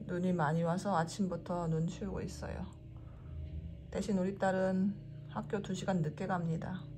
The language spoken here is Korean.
눈이 많이 와서 아침부터 눈 치우고 있어요. 대신 우리 딸은 학교 2시간 늦게 갑니다.